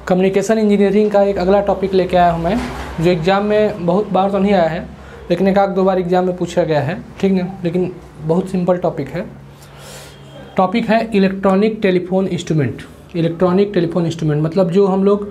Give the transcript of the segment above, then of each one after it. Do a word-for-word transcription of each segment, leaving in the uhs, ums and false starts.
Communication engineering का एक अगला टॉपिक लेके आया हूँ मैं, जो एग्ज़ाम में बहुत बार तो नहीं आया है, लेकिन एक आध दो बार एग्ज़ाम में पूछा गया है, ठीक ना। लेकिन बहुत सिंपल टॉपिक है। टॉपिक है electronic telephone instrument. Electronic telephone instrument मतलब जो हम लोग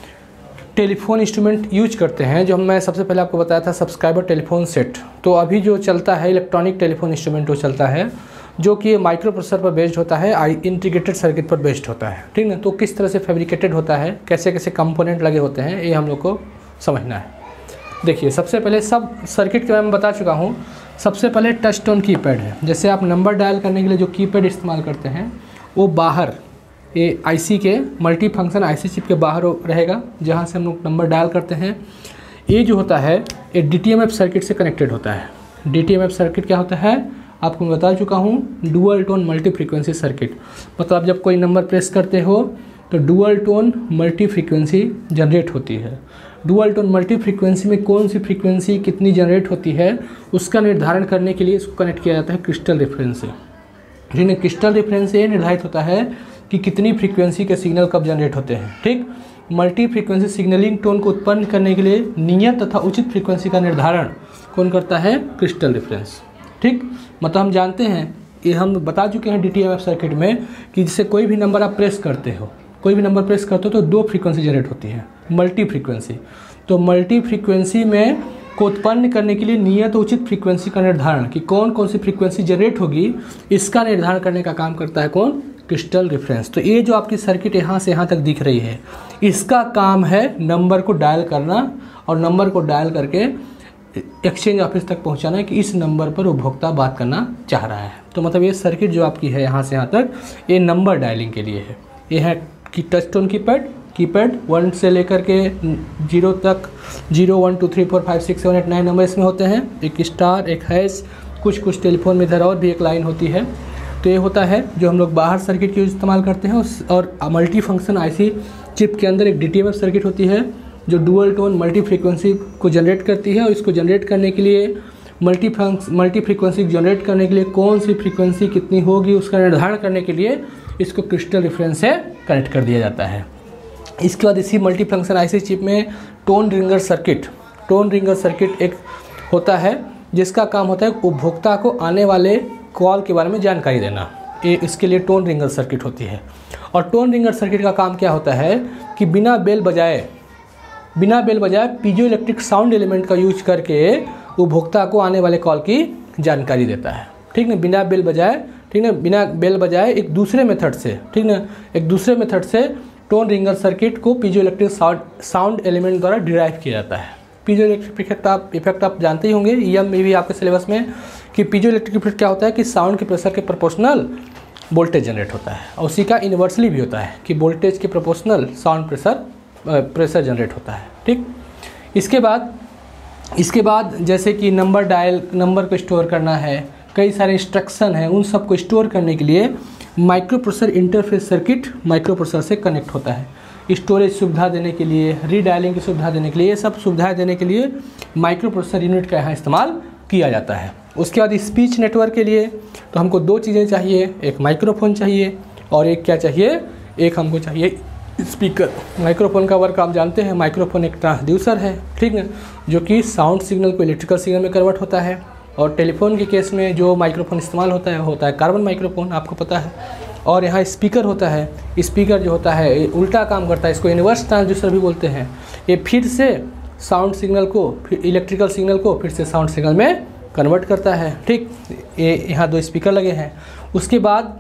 टेलीफोन इंस्ट्रूमेंट यूज करते हैं, जो मैं सबसे पहले आपको बताया था सब्सक्राइबर टेलीफोन सेट। तो अभी जो चलता है इलेक्ट्रॉनिक टेलीफोन इंस्ट्रूमेंट वो चलता है, जो कि माइक्रो प्रोसेसर पर बेस्ड होता है, आई इंटीग्रेटेड सर्किट पर बेस्ड होता है, ठीक ना। तो किस तरह से फैब्रिकेटेड होता है, कैसे कैसे कंपोनेंट लगे होते हैं, ये हम लोग को समझना है। देखिए, सबसे पहले सब सर्किट के बारे में बता चुका हूँ। सबसे पहले टच टोन कीपैड है। जैसे आप नंबर डायल करने के लिए जो कीपैड इस्तेमाल करते हैं वो बाहर ये आईसी के मल्टी फंक्शन आईसी चिप के बाहर रहेगा, जहाँ से हम लोग नंबर डायल करते हैं। ये जो होता है ये डीटीएमएफ सर्किट से कनेक्टेड होता है। डीटीएमएफ सर्किट क्या होता है आपको मैं बता चुका हूँ, dual tone multi frequency circuit. मतलब जब कोई नंबर प्रेस करते हो तो dual tone multi frequency generate होती है। डुअल टोन मल्टी फ्रीक्वेंसी में कौन सी फ्रीक्वेंसी कितनी जनरेट होती है उसका निर्धारण करने के लिए इसको कनेक्ट किया जाता है क्रिस्टल रेफरेंस से। जिन्हें क्रिस्टल रेफरेंस से निर्धारित होता है कि कितनी फ्रीक्वेंसी के सिग्नल कब जनरेट होते हैं, ठीक। मल्टी फ्रीक्वेंसी सिग्नलिंग टोन को उत्पन्न करने के लिए नियत तथा उचित फ्रीक्वेंसी का निर्धारण कौन करता है, क्रिस्टल रेफरेंस, ठीक। मतलब हम जानते हैं, ये हम बता चुके हैं डीटीएमएफ सर्किट में कि जिससे कोई भी नंबर आप प्रेस करते हो कोई भी नंबर प्रेस करते हो तो दो फ्रीक्वेंसी जनरेट होती है, मल्टी फ्रीक्वेंसी। तो मल्टी फ्रीक्वेंसी में को उत्पन्न करने के लिए नियत उचित फ्रीक्वेंसी का निर्धारण कि कौन कौन सी फ्रीक्वेंसी जनरेट होगी, इसका निर्धारण करने का काम करता है कौन, क्रिस्टल रेफरेंस। तो ये जो आपकी सर्किट यहाँ से यहाँ तक दिख रही है, इसका काम है नंबर को डायल करना और नंबर को डायल करके एक्सचेंज ऑफिस तक पहुँचाना है कि इस नंबर पर उपभोक्ता बात करना चाह रहा है। तो मतलब ये सर्किट जो आपकी है यहाँ से यहाँ तक, ये नंबर डायलिंग के लिए है। ये है कि touch tone keypad keypad one से लेकर के जीरो तक, zero one two three four five six seven eight nine number इसमें होते हैं। एक स्टार, एक हैश, कुछ कुछ टेलीफोन में इधर और भी एक लाइन होती है। तो ये होता है जो हम लोग बाहर सर्किट के इस्तेमाल करते हैं। और मल्टी फंक्शन आईसी चिप के अंदर एक डीटीएमएफ सर्किट होती है जो डुअल टोन मल्टी फ्रीक्वेंसी को जनरेट करती है। और इसको जनरेट करने के लिए मल्टी फंक्स मल्टी फ्रीक्वेंसी जनरेट करने के लिए कौन सी फ्रीक्वेंसी कितनी होगी उसका निर्धारण करने के लिए इसको क्रिस्टल रेफरेंस से कनेक्ट कर दिया जाता है। इसके बाद इसी मल्टी फंक्शन आईसी चिप में tone ringer circuit tone ringer circuit एक होता है जिसका काम होता है उपभोक्ता को आने वाले कॉल के बारे में जानकारी देना। ये इसके लिए टोन रिंगर सर्किट होती है। और टोन रिंगर सर्किट का काम क्या होता है कि बिना बेल बजाए बिना बेल बजाए पीजो इलेक्ट्रिक साउंड एलिमेंट का यूज करके उपभोक्ता को आने वाले कॉल की जानकारी देता है, ठीक ना। बिना बेल बजाए, ठीक ना, बिना बेल बजाए एक दूसरे मेथड से, ठीक ना, एक दूसरे मेथड से टोन रिंगर सर्किट को piezo electric sound sound element द्वारा डिराइव किया जाता है। पीजो इलेक्ट्रिक इफेक्ट आप इफेक्ट आप जानते ही होंगे, ईएम में भी आपके सिलेबस में, कि पीजो इलेक्ट्रिक इफेक्ट क्या होता है कि साउंड के प्रेशर के प्रोपोर्शनल वोल्टेज जनरेट होता है। और उसी का इन्वर्सली भी होता है कि वोल्टेज के proportional sound pressure pressure generate होता है, ठीक। इसके बाद इसके बाद जैसे कि नंबर डायल नंबर को स्टोर करना है, कई सारे इंस्ट्रक्शन हैं, उन सब को स्टोर करने के लिए micro processor interface circuit micro processor से कनेक्ट होता है। स्टोरेज सुविधा देने के लिए, रीडायलिंग की सुविधा देने के लिए, ये सब सुविधाएं देने के लिए माइक्रो प्रोसेसर यूनिट का यहाँ इस्तेमाल किया जाता है। उसके बाद स्पीच नेटवर्क के लिए तो हमको दो चीज़ें चाहिए, एक माइक्रोफोन चाहिए और एक क्या चाहिए, एक हमको चाहिए स्पीकर। माइक्रोफोन का वर्क आप जानते हैं, माइक्रोफोन एक ट्रांसड्यूसर है, ठीक है, जो कि साउंड सिग्नल को इलेक्ट्रिकल सिग्नल में कन्वर्ट होता है। और टेलीफोन के केस में जो माइक्रोफोन इस्तेमाल होता है होता है कार्बन माइक्रोफोन, आपको पता है। और यहाँ स्पीकर होता है, स्पीकर जो होता है उल्टा काम करता है, इसको इन्वर्स ट्रांसड्यूसर भी बोलते हैं। ये फिर से साउंड सिग्नल को, फिर इलेक्ट्रिकल सिग्नल को फिर से साउंड सिग्नल में कन्वर्ट करता है, ठीक। ये यहाँ दो स्पीकर लगे हैं। उसके बाद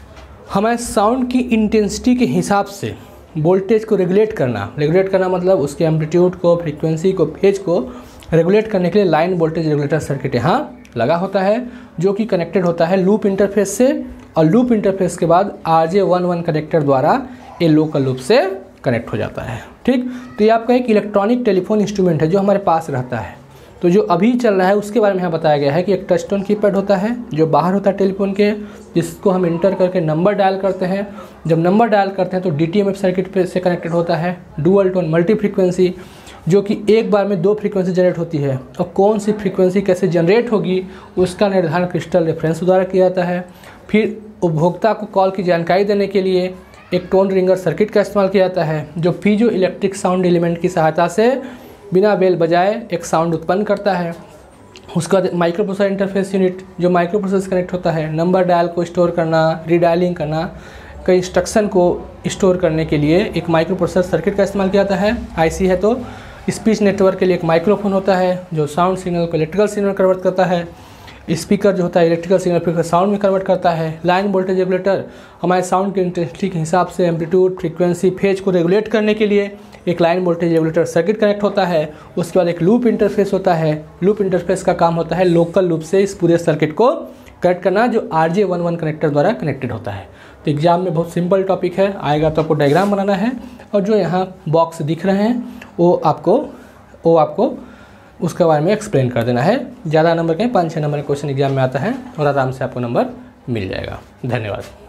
हमें साउंड की इंटेंसिटी के हिसाब से वोल्टेज को रेगुलेट करना रेगुलेट करना मतलब उसके एम्पलीट्यूड को, फ्रीक्वेंसी को, फेज को रेगुलेट करने के लिए लाइन वोल्टेज रेगुलेटर सर्किट यहाँ लगा होता है, जो कि कनेक्टेड होता है लूप इंटरफेस से। और लूप इंटरफेस के बाद R J one one connector द्वारा ये लोकल लूप से कनेक्ट हो जाता है, ठीक। तो ये आपका एक इलेक्ट्रॉनिक टेलीफोन इंस्ट्रूमेंट है जो हमारे पास रहता है। तो जो अभी चल रहा है उसके बारे में यहाँ बताया गया है कि एक टच टोन कीपैड होता है जो बाहर होता है टेलीफोन के, जिसको हम इंटर करके नंबर डायल करते हैं। जब नंबर डायल करते हैं तो डीटीएमएफ सर्किट पे से कनेक्टेड होता है डुअल टोन मल्टी फ्रीक्वेंसी, जो कि एक बार में दो फ्रीक्वेंसी जनरेट होती है। और कौन सी फ्रीक्वेंसी कैसे जनरेट होगी उसका निर्धारण क्रिस्टल रेफरेंस द्वारा किया जाता है। फिर उपभोक्ता को कॉल की जानकारी देने के लिए एक टोन रिंगर सर्किट का इस्तेमाल किया जाता है जो पीजो इलेक्ट्रिक साउंड एलिमेंट की सहायता से बिना बेल बजाए एक साउंड उत्पन्न करता है। उसका माइक्रो प्रोसेसर इंटरफेस यूनिट जो माइक्रो प्रोसेसर से कनेक्ट होता है, नंबर डायल को स्टोर करना, रीडायलिंग करना, कई इंस्ट्रक्शन को स्टोर करने के लिए एक माइक्रो प्रोसेसर सर्किट का इस्तेमाल किया जाता है। आईसी है तो स्पीच नेटवर्क के लिए एक माइक्रोफोन होता है जो साउंड सिग्नल को इलेक्ट्रिकल सिग्नल कन्वर्ट करता है। स्पीकर जो होता है इलेक्ट्रिकल सिग्नल फिर साउंड में कन्वर्ट करता है। लाइन वोल्टेज रेगुलेटर हमारे साउंड के इंटेंसिटी के हिसाब से एम्पलीट्यूड, फ्रीक्वेंसी, फेज को रेगुलेट करने के लिए एक line voltage regulator circuit connect होता है। उसके बाद एक लूप इंटरफेस होता है। लूप इंटरफेस का काम होता है लोकल लूप से इस पूरे सर्किट को कनेक्ट करना जो R J one one connector द्वारा कनेक्टेड होता है। तो एग्जाम में बहुत सिंपल टॉपिक है, आएगा तो आपको डायग्राम बनाना है और जो यहाँ बॉक्स दिख रहे हैं वो आपको वो आपको उसके बारे में एक्सप्लेन कर देना है। ज़्यादा नंबर के पाँच छः नंबर का क्वेश्चन एग्जाम में आता है और आराम से आपको नंबर मिल जाएगा। धन्यवाद।